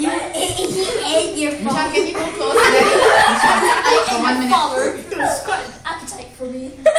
Your father. Can you go closer? I am 1 your minute. father. It's quite an appetite for me.